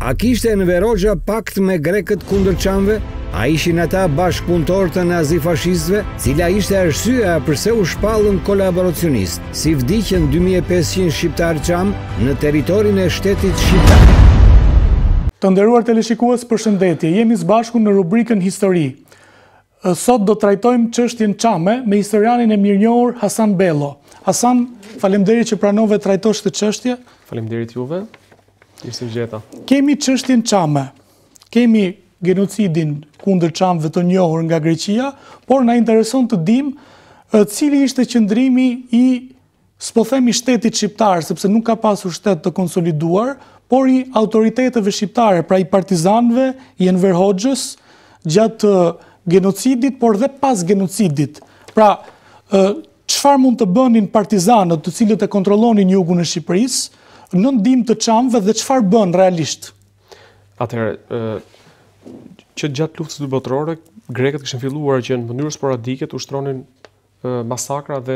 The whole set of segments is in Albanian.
A kishte Enver Hoxha pakt me grekët kundër çamëve? A ishin ata bashkëpunëtorë të nazifashistëve, cila ishte arsyeja pse u shpallën kolaboracionist, si vdiqën 2500 shqiptar çam në territorin e shtetit shqiptar. Të nderuar teleshikues, përshëndetje. Jemi së bashku në rubrikën Histori. Sot do trajtojmë çështjen çame me historianin e mirënjohur Hasan Bello. Hasan, faleminderit që pranove trajtosh këtë çështje. Faleminderit juve. Mirë gjeta. Kemi çështjen çame. Kemi genocidin kundër çamëve të njohur nga Greqia, por na intereson të dimë cili ishte qëndrimi i, s'po themi shtetit shqiptar, sepse nuk ka pasur shtet të konsoliduar, por i autoriteteve shqiptare, pra i partizanëve, i Enver Hoxhës, gjatë genocidit, por dhe pas genocidit. Pra, çfarë mund të bënin partizanët, të cilët e kontrollonin jugun e Shqipërisë, në ndihmë të çamëve dhe çfarë bën realisht? Atëherë, që gjatë luftës së dytë botërore, grekët kishin filluar që në mënyrë sporadike të ushtronin masakra dhe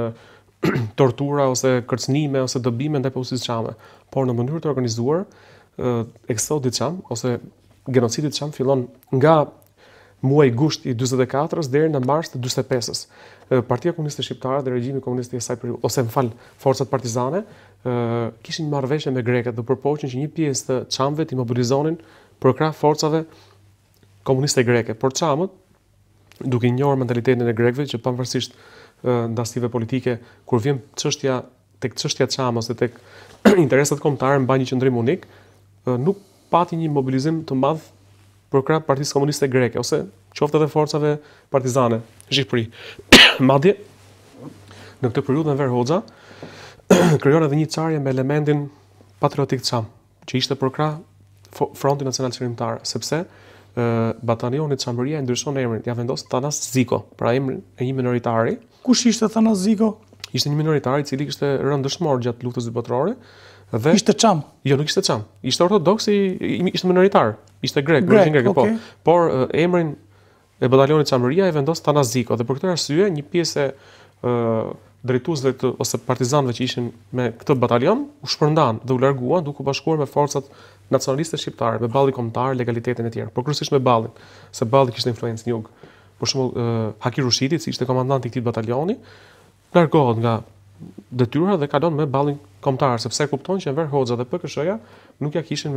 tortura ose kërcënime ose dobime ndaj popullsisë çame. Por në mënyrë të organizuar, eksodit çam ose genocidi çam fillon nga muaji gusht i 44-s deri në mars të 45-s. Partia Komuniste Shqiptare dhe regjimi komunist i asaj periudhe, ose forcat partizane, kishin marrëveshje me grekët dhe përpoqën që një pjesë të çamëve të mobilizonin për krah forcave komuniste greke. Por çamët, duke njohur mentalitetin e grekëve që pavarësisht ndasive politike, kur vjen tek çështja çam ose tek interesat kombëtare mbajnë një qëndrim unik, nuk pati një mobilizim të madh për krah Partisë Komuniste Greke ose qoftë edhe forcave partizane në Shqipëri. Madje në këtë periudhë Enver Hoxha krijon edhe një çarje me elementin patriotik çam, që ishte për krah Fronti Nacional Qëndrimtar, sepse batalioni Çambëria e ndryshon emrin, ja vendos Thanas Ziko, pra emrin e një minoritari. Kush ishte Thanas Ziko? Ishte një minoritar i cili kishte rënë dëshmor gjatë luftës së dytë botërore. Dhe ishte çam? Jo, nuk ishte çam. Ishte ortodoks, ishte minoritar. Ishte grek, grek, po. Por emrin e batalionit Çambëria e vendos Thanas Ziko dhe për këtë arsye një pjesë e drejtuesve ose partizanëve që ishin me këtë batalion u shpërndan dhe u larguan duke u bashkuar me forcat nacionaliste shqiptare, me balli kombëtar, legalitetin e tjerë, por kryesisht me ballin, se balli kishte influencë në jug. Për shembull, Haki Rushiti, që ishte komandanti i këtij batalioni, largohet nga detyra dhe kalon me ballin kombëtar, sepse kupton që Enver Hoxha dhe PKSH-ja nuk ja kishin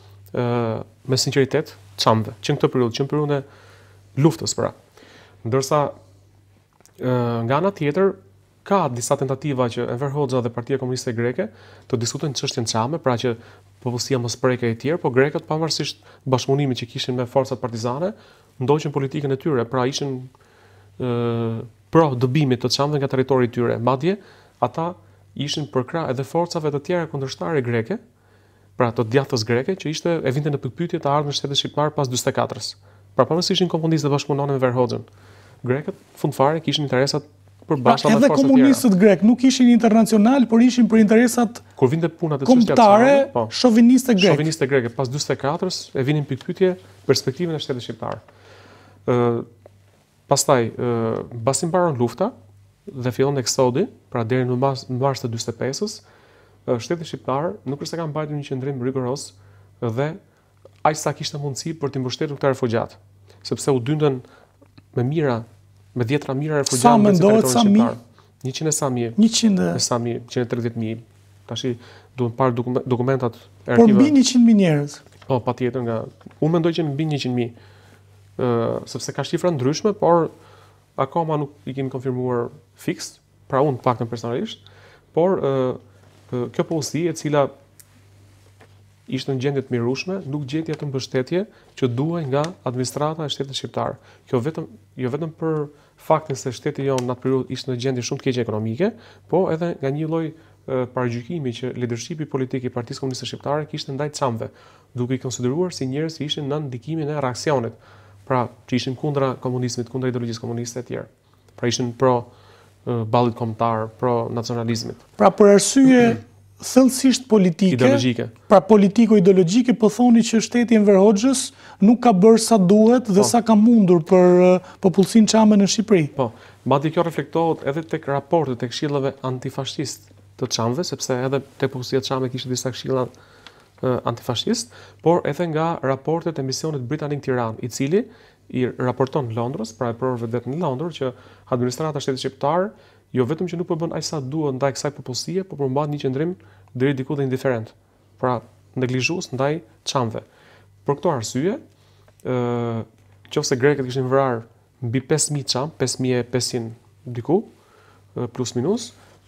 me sinqeritet çamëve, që në këtë periudhë, që në periudhën e luftës pra. Ndërsa nga ana tjetër ka disa tentativa që Enver Hoxha dhe Partia Komuniste Greke të diskutojnë çështjen çame, pra që popullsia mos prekej e tjerë, por grekët pavarësisht bashkëpunimit që kishin me forcat partizane, ndoqën politikën e tyre, pra ishin pro dobimit të çamëve nga territori i tyre. Madje ata ishin për krah edhe forcave të tjera kundërshtare greke, pra të djathtas greke, që ishte e vinte në pikpyetje të ardhmen shtetit shqiptar pas 44-s. Pra pavarësisht ishin komunistë dhe bashkëpunonin me Enver Hoxhën, grekët fundfare kishin interesat përbashkëta me forcat tjera. Edhe komunistët grek nuk ishin internacional, por ishin për interesat kur vinte puna të kombëtare, shoviniste greke. Shoviniste greke pas 44-s e vinin pikpyetje perspektivën e shtetit shqiptar. Pastaj, mbasi mbaron lufta dhe fillon eksodi, pra deri në mars të 45-s, shteti shqiptar nuk është se ka mbajtur një qëndrim riguroz dhe aq sa kishte mundësi për të mbështetur këta refugjat, sepse u dyndën me dhjetra mijëra refugjat. Sa mendohet sa mijë? 100 e sa mijë. 130.000. Tashi duhet parë dokumentat e arkive. Por mbi 100.000 njerëz. Po, patjetër unë mendoj që mbi 100.000. Sepse ka shifra ndryshme, por akoma nuk i kemi konfirmuar fiks, pra unë paktën personalisht, por kjo popullsi e cila ishte në gjendje të mirueshme, nuk gjeti atë mbështetje që duhej nga administrata e shtetit shqiptar. Kjo jo vetëm për faktin se shteti jon në atë periudhë ishte në gjendje shumë të keqe ekonomike, po edhe nga një lloj paragjykimi që lidershipi politik i Partisë Komuniste Shqiptare kishte ndaj çamëve, duke i konsideruar si njerëz që ishin në ndikimin e reaksionit, pra që ishin kundra komunizmit, kundra ideologjisë komuniste e tjerë. Pra ishin pro ballit kombëtar, pro nacionalizmit. Pra për arsye thellësisht politike, ideologjike. Pra politiko-ideologjike, po thoni që shteti Enver Hoxhës nuk ka bërë sa duhet dhe sa ka mundur për popullsinë çame në Shqipëri. Po, madje kjo reflektohet edhe tek raportet e këshillave antifashist të çamëve, sepse edhe tek popullsia çame kishte disa këshilla antifashist, por edhe nga raportet e misionit britanik Tiranë, i cili i raporton Londrës, pra e provë vetë në Londër, që administrata shtetit shqiptar jo vetëm që nuk po bën aq sa duhet ndaj kësaj popullsie, por përmban një qendrim deri diku dhe indiferent. Pra neglizhues ndaj çamëve. Për këto arsye, qofse grekët kishin vrarë mbi 5000 çam, 5500 diku, plus minus,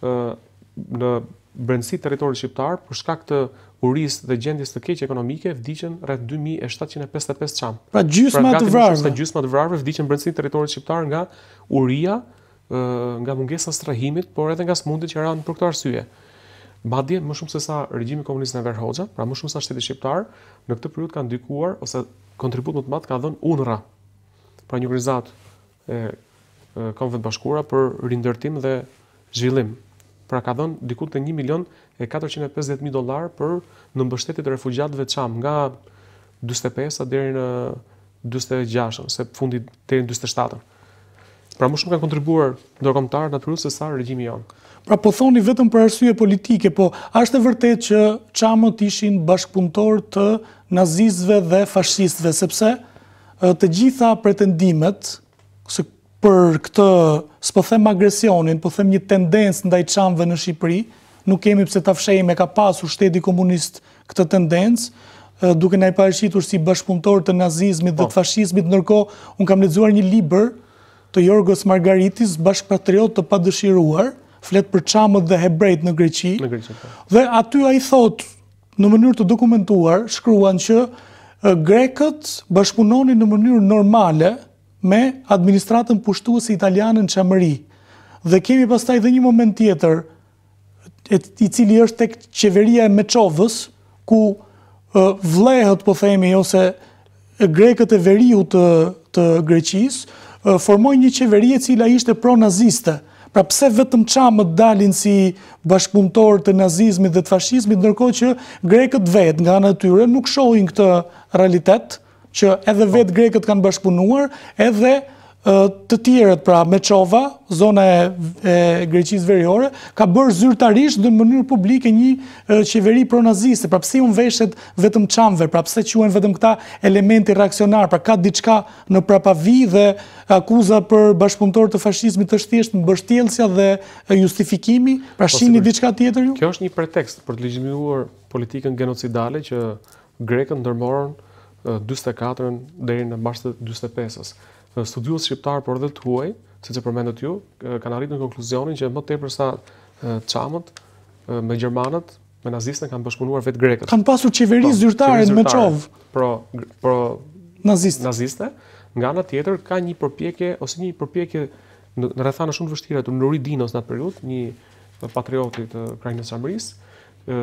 në brendësi territorit shqiptar, për shkak të urisë dhe gjendjes të keqe ekonomike, vdiqën rreth 2755 çam. Pra gjysma të vrarëve. Gjysma të vrarëve vdiqën brendësi territorit shqiptar nga uria, nga mungesa strahimit, por edhe nga smundjet që ranë për këtë arsye. Madje më shumë se sa regjimi komunist në Enver Hoxha, pra më shumë se sa shteti shqiptar, në këtë periudhë kanë ndikuar ose kontribut më të madh ka dhënë UNRWA, pra një organizatë e Kombeve të Bashkuara për rindërtim dhe zhvillim. Pra ka dhënë diku te $1.450.000 për në mbështetje të refugjatëve çam nga 45 deri në 46, se fundi deri në 47. Pra më shumë kanë kontribuar ndërkombëtarët në atë periudhë se sa regjimi jonë. Pra po thoni vetëm për arsye politike, po është e vërtetë që çamët ishin bashkëpunëtor të nazistëve dhe fashistëve, sepse të gjitha pretendimet se për këtë, s'po them agresionin, po them një tendencë ndaj çamëve në Shqipëri, nuk kemi pse ta fshehim, e ka pasur shteti komunist këtë tendencë, duke na i paraqitur si bashkëpunëtor të nazizmit dhe të fashizmit, ndërkohë unë kam lexuar një libër të Yorgos Margaritis, bashkëpatriot të padëshiruar, flet për çamët dhe hebrejt në Greqi. Dhe aty ai thot, në mënyrë të dokumentuar, shkruan që grekët bashkëpunonin në mënyrë normale me administratën pushtuese italiane në Çamëri. Dhe kemi pastaj edhe një moment tjetër, i cili është tek qeveria e Meçovës, ku vllehët, po themi, ose grekët e veriut të Greqisë formojnë një qeveri e cila ishte pro-naziste. Pra pse vetëm çamët dalin si bashkëpunëtor të nazizmit dhe të fashizmit, ndërkohë që grekët vetë nga ana e tyre nuk shohin këtë realitet, që edhe vetë grekët kanë bashkëpunuar, edhe të tjerët, pra Meçova, zona e Greqisë Veriore, ka bërë zyrtarisht dhe në mënyrë publike një qeveri pronaziste. Pra pse u veshet vetëm çamëve, pra pse quhen vetëm këta elementi reaksionar, pra ka diçka në prapavi dhe akuza për bashkëpunëtor të fashizmit është thjesht mbështjellësja dhe justifikimi, pra shihni diçka tjetër ju? Kjo është një pretekst për të legitimuar politikën genocidale që grekët ndërmorën 44-ën deri në mars të 45-s. Studiues shqiptar, por edhe të huaj, siç e përmendët ju, kanë arritur në konkluzonin që më tepër sa çamët me gjermanët, me nazistët kanë bashkëpunuar vetë grekët. Kanë pasur qeveri zyrtare në Meçov. Pro naziste. Nga ana tjetër ka një përpjekje ose një përpjekje në rrethana shumë të vështira të Nuridinos në atë periudhë, një patrioti të Krajinës së Çamërisë,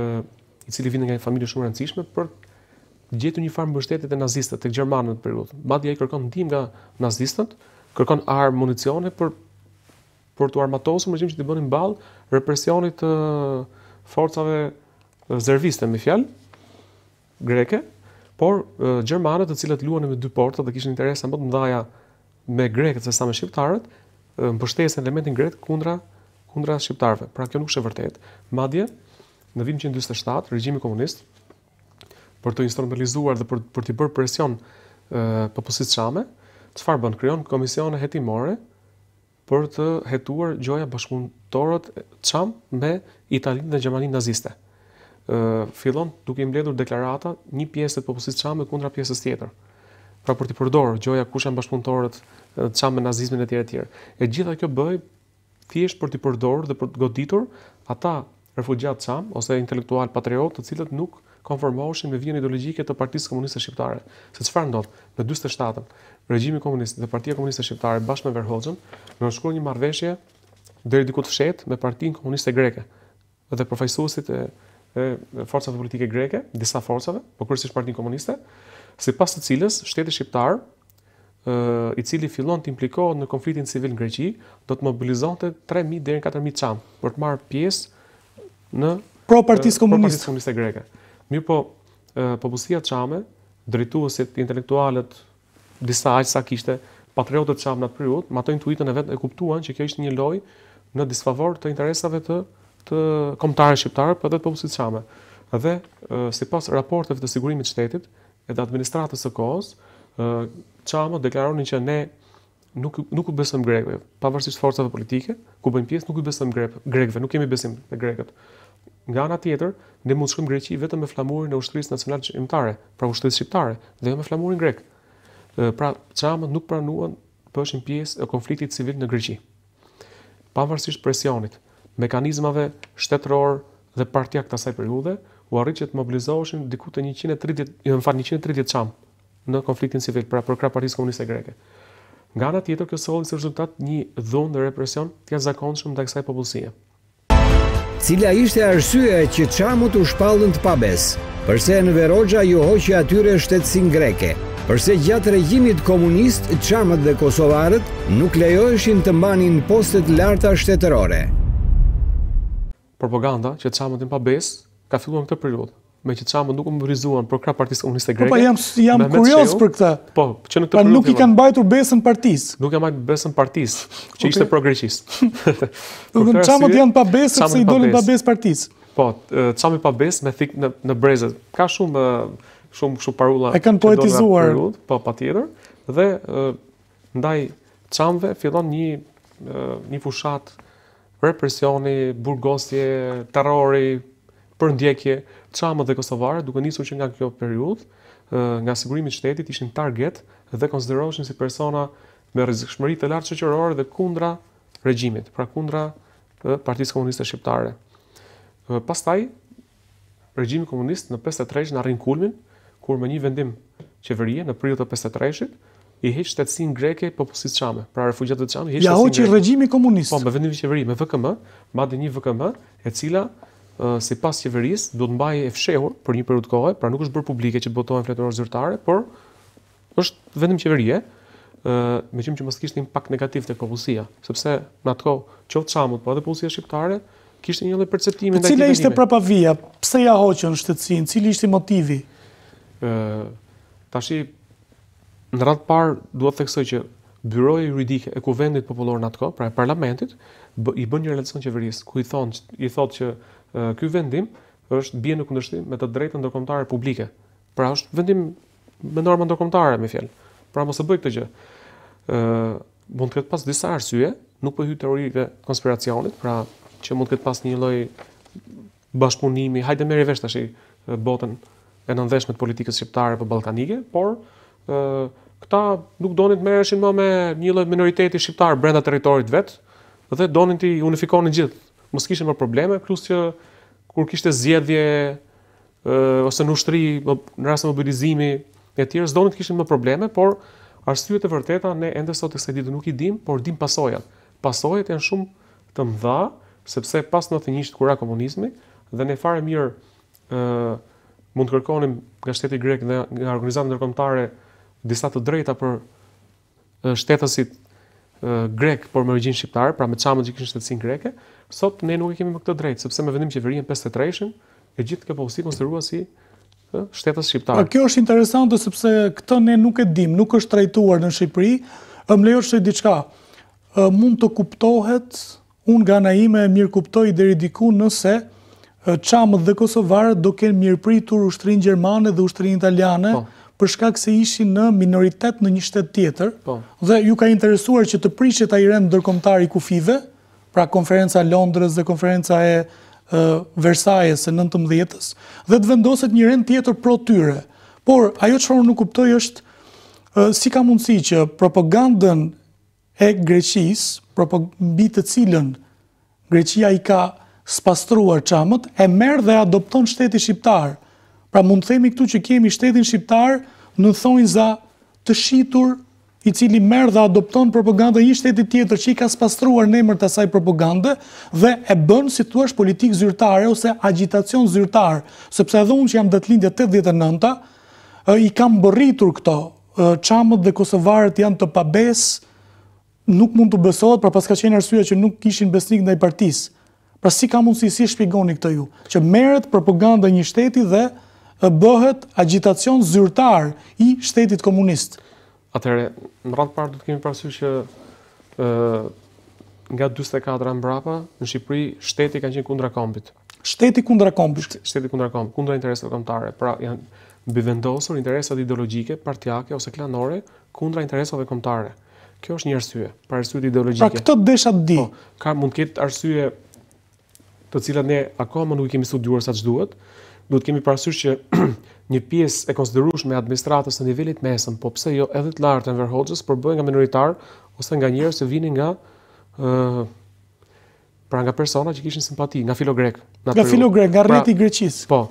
i cili vjen nga një familje shumë e rëndësishme për gjetur një farë mbështetje te nazistët, tek gjermanët në periudhë. Madje ai kërkon ndihmë nga nazistët, kërkon armë, municione për të armatosur regjimin që të bënin ballë represionit të forcave rezerviste, me fjalë greke, por gjermanët, të cilët luanin me dy porta dhe kishin interesa më të mëdha me grekët se sa me shqiptarët, mbështesin elementin grek kundra shqiptarëve. Pra kjo nuk është e vërtetë. Madje në vitin 1947 regjimi komunist, për të instrumentalizuar dhe për të bërë presion popullsisë çame, çfarë bën? Krijon komisione hetimore për të hetuar gjoja bashkëpunëtorët çam me Italinë dhe Gjermaninë naziste. Fillon duke i mbledhur deklarata një pjesë të popullsisë çame kundra pjesës tjetër. Pra për të përdorur gjoja kush janë bashkëpunëtorët çam me nazizmin e tjerë. E gjitha kjo bëj thjesht për të përdorur dhe për të goditur ata refugjat çam ose intelektual patriot, të cilët nuk konformoheshin me vijën ideologjike të Partisë Komuniste Shqiptare. Se çfarë ndodh? Në 47-ën, regjimi komunist dhe Partia Komuniste Shqiptare bashkë me Enver Hoxhën nënshkruan një marrëveshje deri diku të fshehtë me Partinë Komuniste Greke dhe përfaqësuesit e forcave politike greke, disa forcave, por kryesisht Partinë Komuniste, sipas të cilës shteti shqiptar, i cili fillon të implikohet në konfliktin civil në Greqi, do të mobilizonte 3000 deri në 4000 çam për të marrë pjesë në Partisë Komuniste Greke. Mirë po, popullsia çame, drejtuesit, intelektualët, disa aq sa kishte, patriotët çam në atë periudhë, me ato intuitën e vet e kuptuan që kjo ishte një lojë në disfavor të interesave të kombëtarëve shqiptarë, por edhe të popullsisë çame. Dhe sipas raporteve të sigurimit të shtetit edhe administratës së kohës, Çamo deklaronin që ne nuk u besojmë grekëve, pavarësisht forcave politike, ku bëjmë pjesë, nuk u besojmë grekëve, nuk kemi besim te grekët. Nga ana tjetër, ne mund të shkojmë Greqi vetëm me flamurin e ushtrisë nacionale shqiptare, pra ushtrisë shqiptare, dhe jo me flamurin grek. Pra Çamo nuk pranuan të bëshin pjesë e konfliktit civil në Greqi. Pavarësisht presionit, mekanizmave shtetëror dhe partijak të asaj periudhe, u arrit që të mobilizoheshin diku te 130 Çam në konfliktin civil, pra për krah Partisë Komuniste Greke. Nga ana tjetër, kjo solli si rezultat një dhunë dhe represion të jashtëzakonshëm ndaj kësaj popullsie. Cila ishte arsyeja që Çamut u shpallën të pabesë? Përse Enver Hoxha ju hoqi atyre shtetësinë greke? Përse gjatë regjimit komunist Çamët dhe kosovarët nuk lejoheshin të mbanin postet larta shtetërore? Propaganda që Çamët janë pabesë ka filluar në këtë periudhë. Me që Çamët nuk u mobilizuan për krah Partisë Komuniste Greke. Po jam kurioz për këtë. Po, që në këtë periudhë nuk i kanë mbajtur besën partisë. Nuk e mbajtur besën partisë, që ishte pro-greqistë. Çamët janë pa besë sepse i dolën pa besë partisë. Po, Çami pa besë me thik në breze. Ka shumë parulla. E kanë poetizuar. Po, patjetër. Dhe ndaj Çamëve fillon një fushat represioni, burgosje, terrori, përndjekje. Çamët dhe kosovarët, duke nisur që nga kjo periudhë, nga sigurimi i shtetit ishin target dhe konsideroheshin si persona me rrezikshmëri të lartë shoqërore dhe kundra regjimit, pra kundra Partisë Komuniste Shqiptare. Pastaj, regjimi komunist në 53 arrin kulmin, kur me një vendim qeverie në prill të 53-shit, i heq shtetësinë greke popullsisë çame, pra refugjatët çame, ja hoqi regjimi komunist. Po, me vendim qeveri, me VKM, madje një VKM, e cila sipas qeverisë duhet mbajë e fshehur për një periudhë kohe, pra nuk është bërë publike që botohen fletëror zyrtare, por është vendim qeverie, me qenë që mos kishte impakt negativ tek popullsia, sepse në atë kohë qoftë Çamut, po edhe popullsia shqiptare kishte një lloj perceptimi ndaj këtij. Cila ishte prapavia? Pse ja hoqën shtetësinë? Cili ishte motivi? Tashi në radhë parë duhet të theksoj që Byroja Juridike e Kuvendit Popullor në atë kohë, pra e parlamentit, i bën një relacion qeverisë ku i thotë që ky vendim është bie në kundërshtim me të drejtën ndërkombëtare publike. Pra është vendim me norma ndërkombëtare, me fjalë. Pra mos e bëj këtë gjë. Mund të ketë pas disa arsye, nuk po hyj teorive konspiracionit, pra që mund të ketë pas një lloj bashkëpunimi, hajde merri vesh tash botën e nëndeshme të politikës shqiptare apo ballkanike, por këta nuk donin të merreshin më me një lloj minoriteti shqiptar brenda territorit vet, dhe donin të unifikonin gjithë. Mos kishin më probleme, plus që kur kishte zgjedhje ose në ushtri në rast mobilizimi e tjerë, s'donin të kishin më probleme, por arsyet e vërteta ne ende sot kësaj dite nuk i dim, por dim pasojat. Pasojat janë shumë të mëdha, sepse pas 91-shit kur ra komunizmi dhe ne fare mirë mund të kërkonim nga shteti grek dhe nga organizatat ndërkombëtare disa të drejta për shtetësit grek, por me origjinë shqiptare, pra me Çamët që kishin shtetësinë greke, sot ne nuk e kemi më këtë drejtë, sepse me vendim qeverie në 53-shin, e gjithë kjo popullsi konsiderohet si shtetës shqiptar. Kjo është interesante sepse këtë ne nuk e dim, nuk është trajtuar në Shqipëri. Më lejo të thoj diçka. Mund të kuptohet, unë nga ana ime e mirë kuptoj deri diku nëse Çamët dhe kosovarët do kenë mirëpritur ushtrinë gjermane dhe ushtrinë italiane, për shkak se ishin në minoritet në një shtet tjetër, dhe ju ka interesuar që të prishet ai rend ndërkombëtar i kufive, pra konferenca e Londrës dhe konferenca e Versailles së 19-s, dhe të vendoset një rend tjetër pro tyre. Por ajo çfarë nuk kuptoj është si ka mundësi që propagandën e Greqisë, mbi të cilën Greqia i ka spastruar Çamët, e merr dhe adopton shteti shqiptar. Pra mund të themi këtu që kemi shtetin shqiptar në thonjza të shitur, i cili merr dhe adopton propagandën e një shteti tjetër që i ka spastruar në emër të asaj propagande dhe e bën si thua politikë zyrtare ose agitacion zyrtar, sepse edhe unë që jam datëlindje 89-ta, i kam bërritur këto. Çamët dhe kosovarët janë të pabesë, nuk mund të besohet, pra pas ka qenë arsyeja që nuk kishin besnik ndaj partisë. Pra si ka mundësi, si shpjegoni këtë ju, që merret propaganda e një shteti dhe bëhet agitacion zyrtar i shtetit komunist. Atëherë, në radhë parë do të kemi parasysh që nga 44 mbrapa në Shqipëri shteti ka qenë kundra kombit. Shteti kundra kombit. Shteti kundra kombit, kundra interesave kombëtare. Pra janë mbivendosur interesat ideologjike, partijake ose klanore kundra interesave kombëtare. Kjo është një arsye, për arsye ideologjike. Pra këtë desha të di. Ka mund të ketë arsye të cilat ne akoma nuk i kemi studiuar sa ç'duhet. Duhet kemi parasysh që një pjesë e konsiderueshme e administratës së nivelit mesëm, po pse jo edhe të lartë Enver Hoxhës, përbohen nga minoritar ose nga njerëz që vinin nga pra nga persona që kishin simpati, nga filogrek. Nga filogrek, nga rrjeti i Greqisë. Po,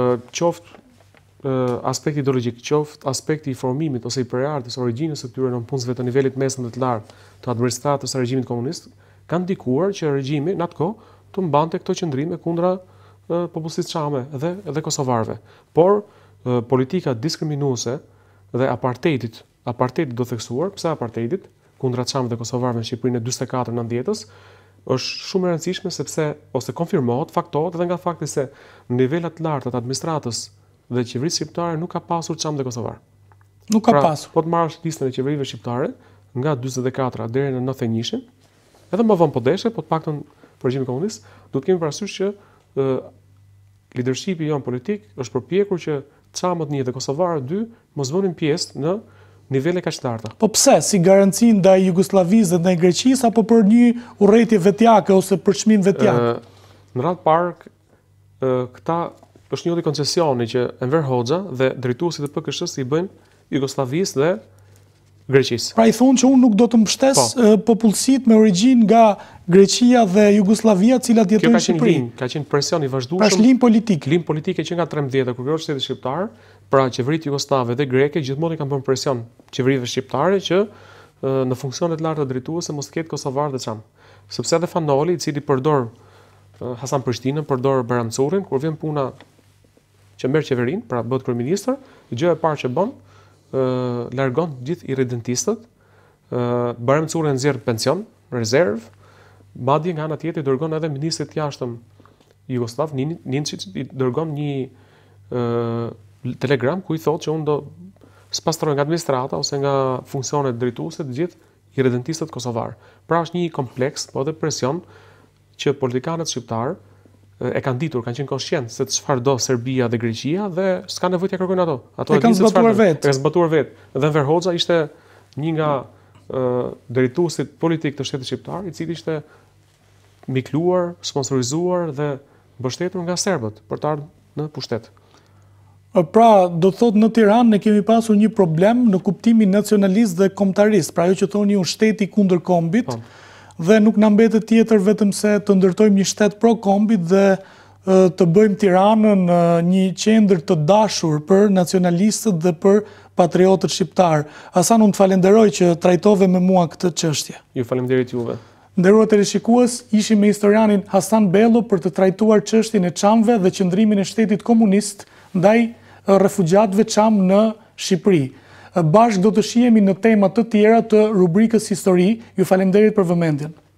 qoftë aspekti ideologjik, qoftë aspekti i formimit ose i përardhjes origjinës së këtyre nënpunësve të nivelit mesëm dhe të lartë të administratës së regjimit komunist, kanë ndikuar që regjimi në atë kohë të mbante këto qëndrime kundra popullsisë çame dhe kosovarëve. Por politika diskriminuese dhe apartheidit do theksuar, pse apartheidit kundra çamëve dhe kosovarëve në Shqipërinë e 44-90-s, është shumë e rëndësishme sepse ose konfirmohet, faktohet edhe nga fakti se në nivelat të larta të administratës dhe qeverisë shqiptare nuk ka pasur çamë dhe kosovar. Nuk ka pasur. Po të marrësh listën e qeverive shqiptare nga 44 deri në 91, edhe më vonë po deshe, po të paktën për regjimin komunist, duhet kemi parasysh që leadershipi jon politik është përpjekur që çamët 1 dhe kosovarët 2 mos vënin pjesë në nivele kaq të larta. Po pse, si garanci ndaj Jugosllavisë dhe ndaj Greqisë apo për një urrëtie vetjake ose për çmim vetjak? Në radhë parë, këta është një lloj koncesioni që Enver Hoxha dhe drejtuesit e PKSH-s i bëjnë Jugosllavisë dhe Greqisë. Pra i thonë që unë nuk do të mbështes popullsitë me origjinë nga Greqia dhe Jugosllavia, të cilat jetojnë në Shqipëri. Ka qenë presion i vazhdueshëm. Pra është lim politik. Lim politike që nga 13 kur krijohet shteti shqiptar, pra qeveritë jugoslave dhe greke gjithmonë kanë bërë presion qeverive shqiptare që në funksionet larta drejtuese mos ketë kosovar dhe çam. Sepse edhe Fanoli, i cili përdor Hasan Prishtinën, përdor Bayram Currin, kur vjen puna që merr qeverinë, pra bëhet kryeminist, gjëja e parë që bën largon gjithë irredentistët, Bayram Curri nxjerr pension, rezervë, madje nga ana tjetër dërgon edhe ministrit jashtëm jugoslav, Ninčić, i dërgon një telegram ku i thotë që unë do spastroj nga administrata ose nga funksionet drejtuese të gjithë irredentistët kosovar. Pra është një kompleks, po edhe presion që politikanët shqiptar e kanë ditur, kanë qenë konshient se çfarë do Serbia dhe Greqia dhe s'ka nevojë t'ia kërkojnë ato. Ato e kanë zbatuar vetë. E kanë zbatuar vetë. Dhe Enver Hoxha ishte një nga drejtuesit politik të shtetit shqiptar, i cili ishte mikluar, sponsorizuar dhe mbështetur nga serbët për të ardhur në pushtet. Pra, do thot në Tiranë ne kemi pasur një problem në kuptimin nacionalist dhe kombëtarist, pra ajo që thoni ju shteti kundër kombit, dhe nuk na mbetet tjetër vetëm se të ndërtojmë një shtet pro kombit dhe të bëjmë Tiranën një qendër të dashur për nacionalistët dhe për patriotët shqiptar. Hasan, unë të falenderoj që trajtove me mua këtë çështje. Ju falenderit juve. Nderuar teleshikues, ishim me historianin Hasan Bello për të trajtuar çështjen e çamëve dhe qëndrimin e shtetit komunist ndaj refugjatëve çam në Shqipëri. Bashkë do të shihemi në tema të tjera të rubrikës histori. Ju falenderit për vëmendjen.